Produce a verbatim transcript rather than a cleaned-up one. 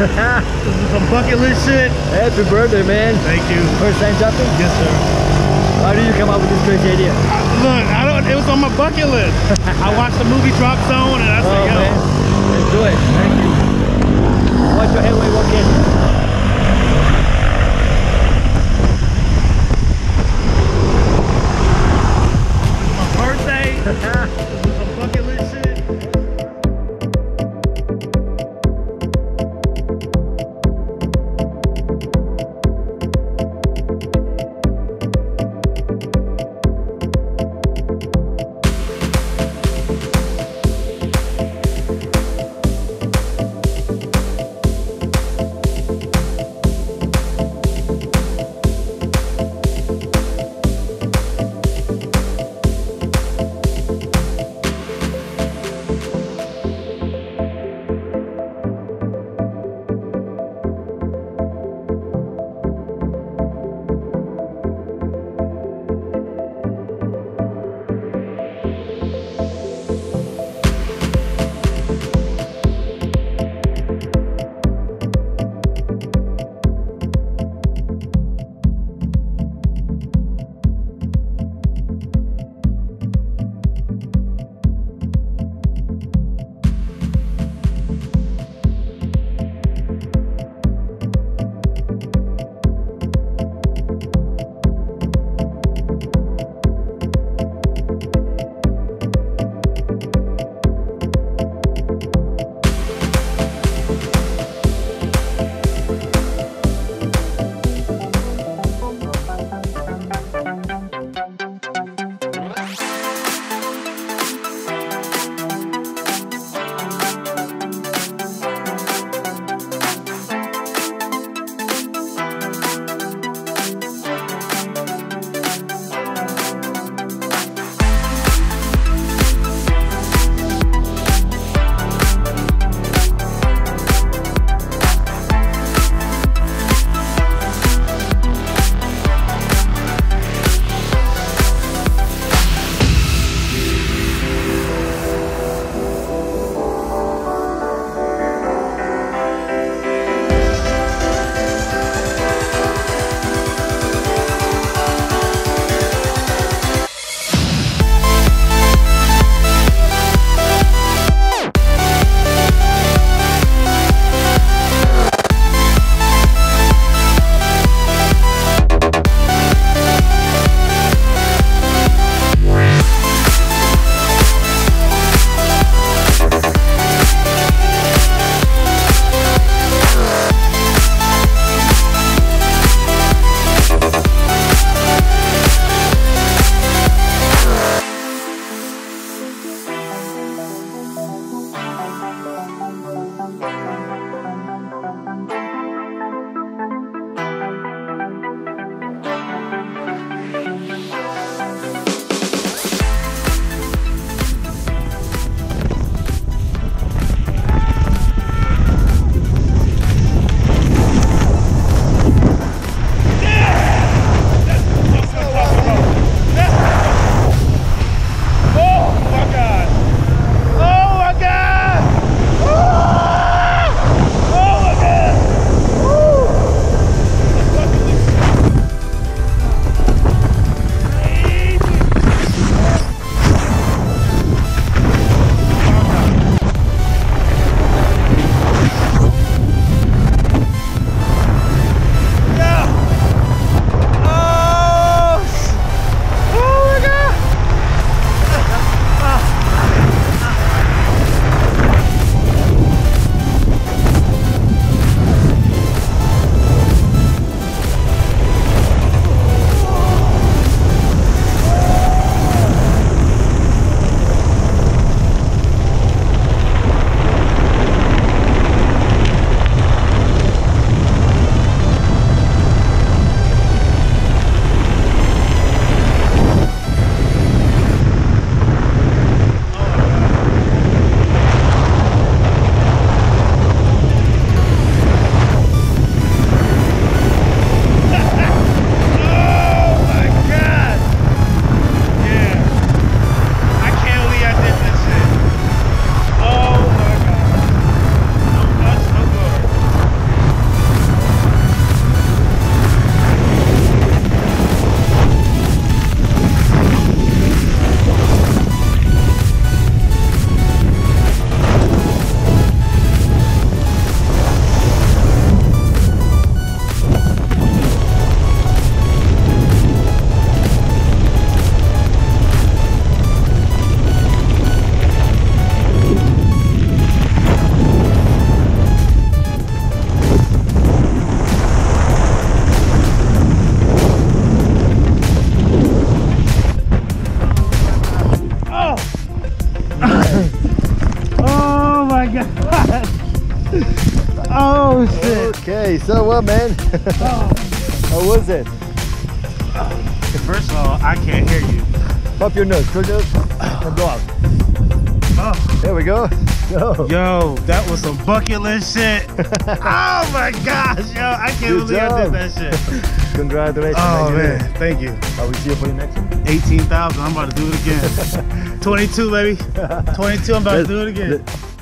This is some bucket list shit. Happy birthday, man. Thank you. First time jumping? Yes, sir. How did you come up with this crazy idea? Look, I don't. It was on my bucket list. I watched the movie Drop Zone, and I said, Oh, "Yo, man. Let's do it. Thank you. Watch your head when you walk in. it's my birthday. This is some bucket list shit." Oh shit. Okay, so what, man? How was it? First of all, I can't hear you. Pop your nose, close your nose, and blow out. Oh. There we go. Go. Yo, that was some bucket list shit. Oh my gosh, yo, I can't Good believe I job. did that shit. Congratulations. Oh you did it. man, thank you. I will see you for your next one. eighteen thousand, I'm about to do it again. twenty-two, baby. twenty-two, I'm about to do it again.